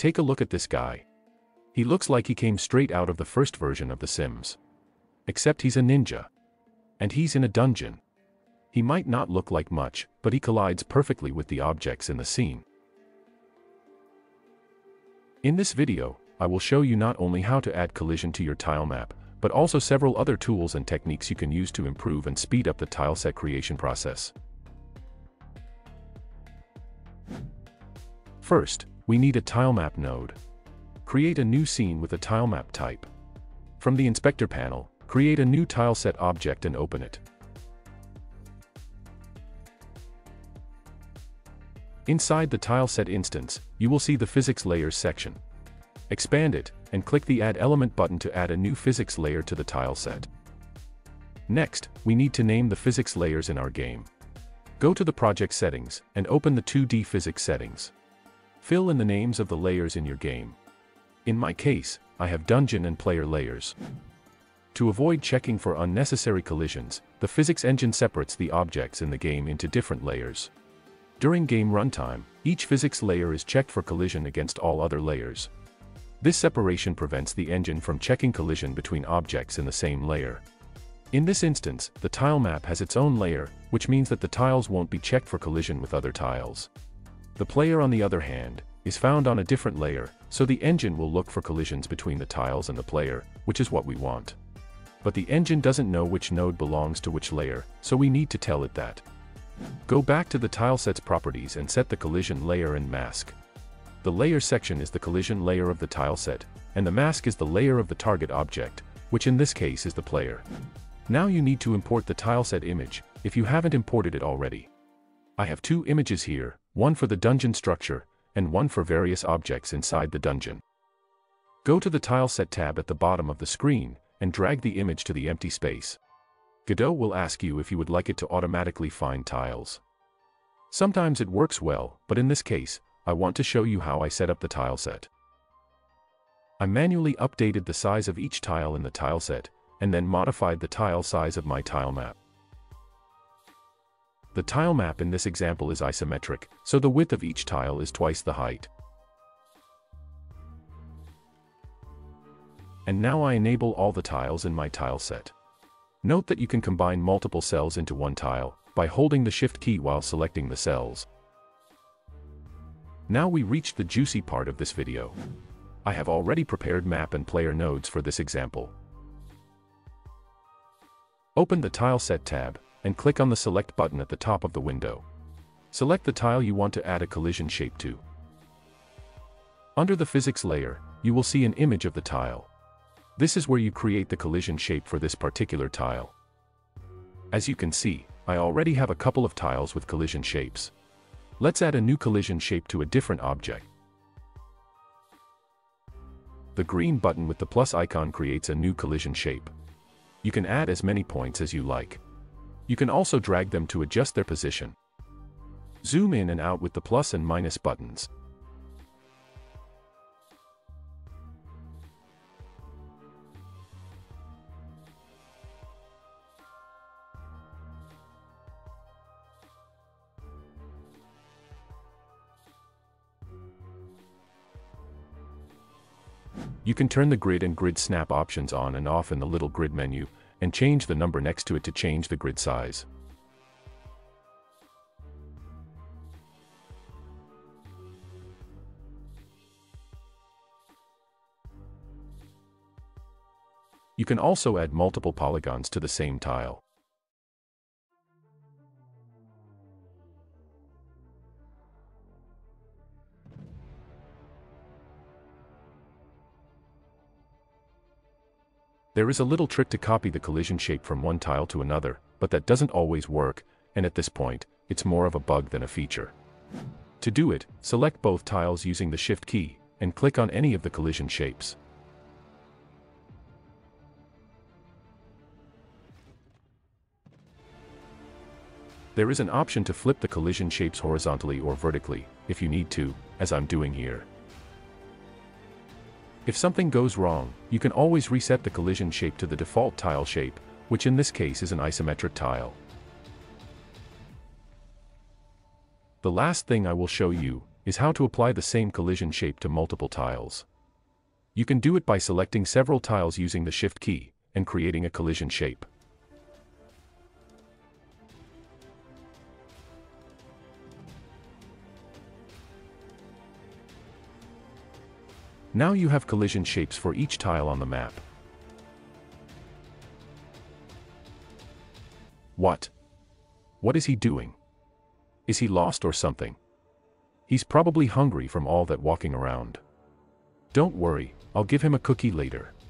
Take a look at this guy. He looks like he came straight out of the first version of The Sims. Except he's a ninja. And he's in a dungeon. He might not look like much, but he collides perfectly with the objects in the scene. In this video, I will show you not only how to add collision to your tile map, but also several other tools and techniques you can use to improve and speed up the tileset creation process. First, we need a tilemap node. Create a new scene with a tilemap type. From the inspector panel, create a new tileset object and open it. Inside the tileset instance, you will see the physics layers section. Expand it, and click the Add Element button to add a new physics layer to the tileset. Next, we need to name the physics layers in our game. Go to the project settings, and open the 2D physics settings. Fill in the names of the layers in your game. In my case, I have dungeon and player layers. To avoid checking for unnecessary collisions, the physics engine separates the objects in the game into different layers. During game runtime, each physics layer is checked for collision against all other layers. This separation prevents the engine from checking collision between objects in the same layer. In this instance, the tile map has its own layer, which means that the tiles won't be checked for collision with other tiles. The player, on the other hand, is found on a different layer, so the engine will look for collisions between the tiles and the player, which is what we want. But the engine doesn't know which node belongs to which layer, so we need to tell it that. Go back to the tileset's properties and set the collision layer and mask. The layer section is the collision layer of the tileset, and the mask is the layer of the target object, which in this case is the player. Now you need to import the tileset image, if you haven't imported it already. I have two images here, one for the dungeon structure, and one for various objects inside the dungeon. Go to the Tileset tab at the bottom of the screen, and drag the image to the empty space. Godot will ask you if you would like it to automatically find tiles. Sometimes it works well, but in this case, I want to show you how I set up the tileset. I manually updated the size of each tile in the tileset, and then modified the tile size of my tile map. The tile map in this example is isometric, so the width of each tile is twice the height. And now I enable all the tiles in my tile set. Note that you can combine multiple cells into one tile, by holding the Shift key while selecting the cells. Now we reached the juicy part of this video. I have already prepared map and player nodes for this example. Open the Tileset tab, and click on the Select button at the top of the window. Select the tile you want to add a collision shape to. Under the physics layer, you will see an image of the tile. This is where you create the collision shape for this particular tile. As you can see, I already have a couple of tiles with collision shapes. Let's add a new collision shape to a different object. The green button with the plus icon creates a new collision shape. You can add as many points as you like. You can also drag them to adjust their position. Zoom in and out with the plus and minus buttons. You can turn the grid and grid snap options on and off in the little grid menu, and change the number next to it to change the grid size. You can also add multiple polygons to the same tile. There is a little trick to copy the collision shape from one tile to another, but that doesn't always work, and at this point, it's more of a bug than a feature. To do it, select both tiles using the Shift key, and click on any of the collision shapes. There is an option to flip the collision shapes horizontally or vertically, if you need to, as I'm doing here. If something goes wrong, you can always reset the collision shape to the default tile shape, which in this case is an isometric tile. The last thing I will show you is how to apply the same collision shape to multiple tiles. You can do it by selecting several tiles using the Shift key, and creating a collision shape. Now you have collision shapes for each tile on the map. What? What is he doing? Is he lost or something? He's probably hungry from all that walking around. Don't worry, I'll give him a cookie later.